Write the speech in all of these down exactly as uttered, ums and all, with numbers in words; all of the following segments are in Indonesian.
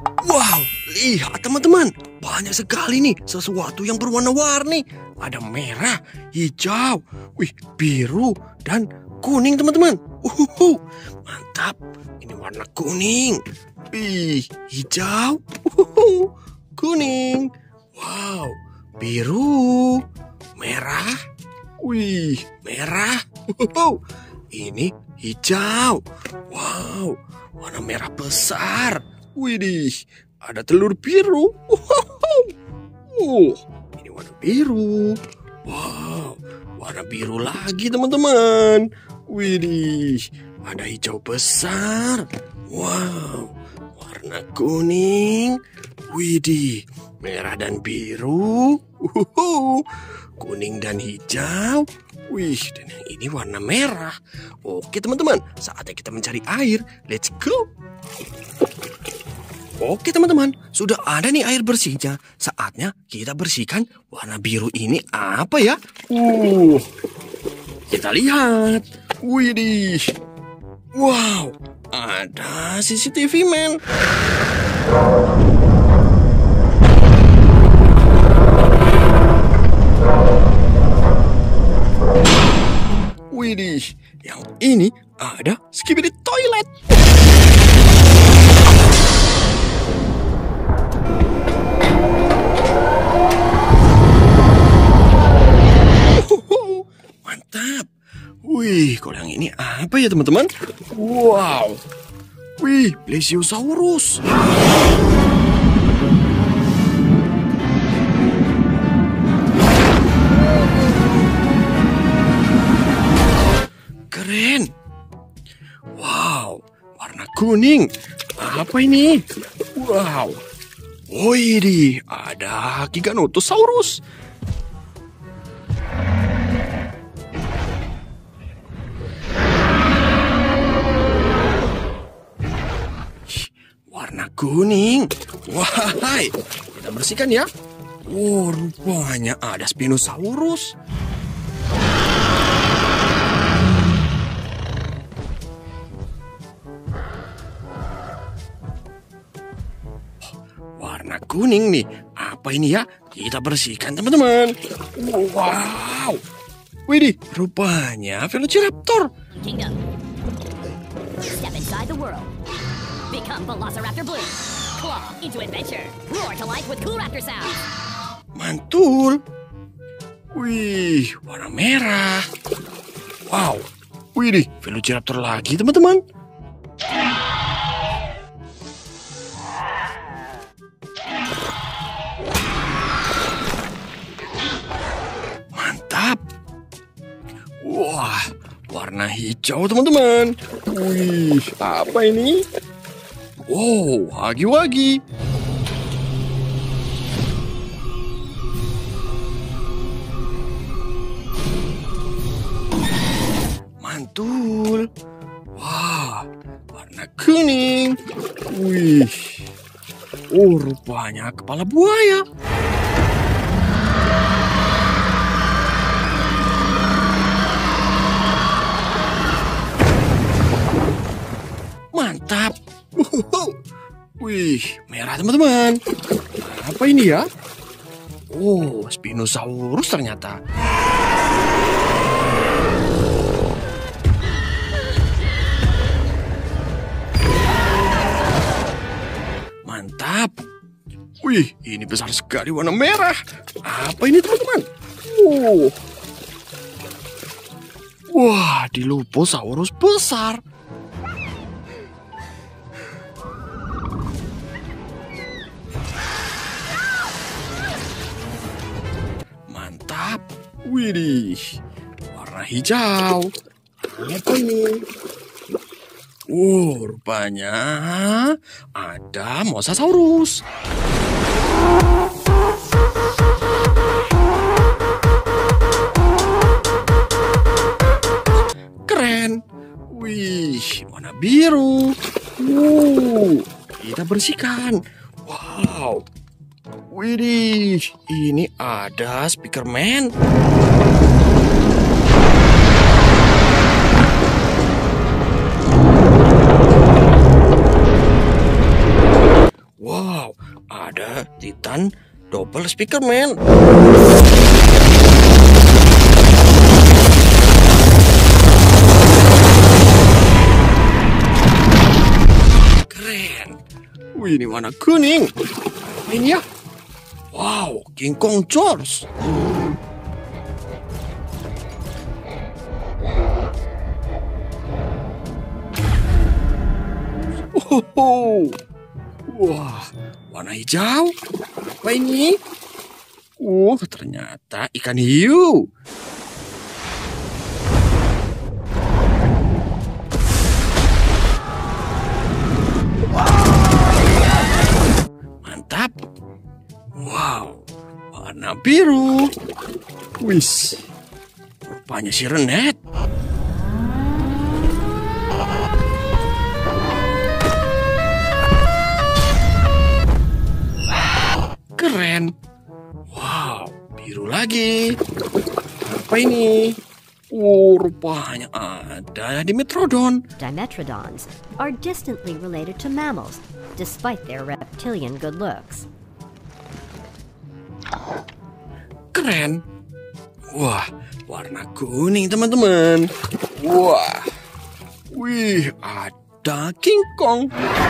Wow, lihat teman-teman. Banyak sekali nih sesuatu yang berwarna-warni. Ada merah, hijau, wih, biru, dan kuning teman-teman. Uhuhu, mantap. Ini warna kuning. Wih, hijau. Uhuhu, kuning. Wow, biru, merah. Wih, merah. Uhuhu, ini hijau. Wow, warna merah besar. Widih, ada telur biru. Uh, ini warna biru. Wow, warna biru lagi teman-teman. Widih, ada hijau besar. Wow, warna kuning. Widih, merah dan biru. Uhuhu, kuning dan hijau. Wih, dan yang ini warna merah. Oke teman-teman, saatnya kita mencari air. Let's go. Oke teman-teman, sudah ada nih air bersihnya. Saatnya kita bersihkan warna biru ini apa ya? Uh, kita lihat. Widih. Wow, ada C C T V men. Widih, yang ini ada Skibidi Toilet. Mantap. Wih, kalau yang ini apa ya teman-teman? Wow. Wih, Plesiosaurus. Keren. Wow, warna kuning. Apa ini? Wow. Wih, ada Giganotosaurus. Warna kuning. Wahai, kita bersihkan ya. Oh, rupanya ada Spinosaurus. Warna kuning nih. Apa ini ya? Kita bersihkan teman-teman. Wow. Widih, rupanya Velociraptor. Kingdom. Step inside the world. Become Velociraptor Blue. Claw into adventure. Roar to life with Cool Raptor sounds. Mantul. Wih, warna merah. Wow. Widih, Velociraptor lagi teman-teman. Mantap. Wah, warna hijau teman-teman. Wih, apa ini? Wow, wagi-wagi. Mantul. Wah, warna kuning. Wih. Oh, rupanya kepala buaya. Mantap. Wih, merah teman-teman. Apa ini ya? Oh, Spinosaurus ternyata. Mantap. Wih, ini besar sekali warna merah. Apa ini teman-teman? Oh. Wah, Dilophosaurus besar. Mantap. Widih, warna hijau. Apa ini? Oh, rupanya ada Mosasaurus. Keren. Wih, warna biru. Wow, kita bersihkan. Wow. Widih, ini ada Speakerman. Wow, ada Titan double speaker man. Keren. Wih, ini warna kuning. Ini ya. Wow, King Kong George. Oh, wah, warna hijau. Apa ini? Uh, ternyata ikan hiu. Mantap. Wow, warna biru. Wis, rupanya si Renet. Keren. Wow, biru lagi. Apa ini? Oh, rupanya ada Dimetrodon. Dimetrodons are distantly related to mammals, despite their reptilian good looks. Keren. Wah, warna kuning teman-teman. Wah. Wih, ada King Kong.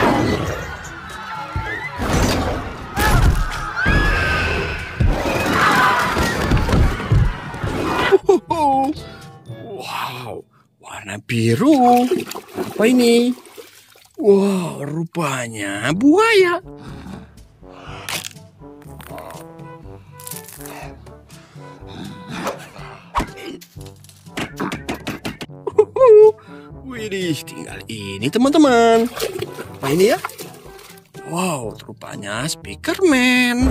Wow, warna biru. Apa ini? Wow, rupanya buaya. Widih, tinggal ini teman-teman. Apa ini ya? Wow, rupanya Speakerman.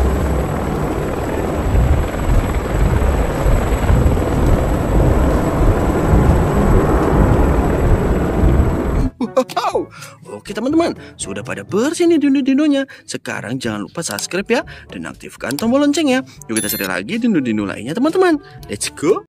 Wow, oke teman-teman, sudah pada bersih nih dino-dinonya. Sekarang jangan lupa subscribe ya dan aktifkan tombol loncengnya. Yuk kita cari lagi dino-dino lainnya teman-teman. Let's go.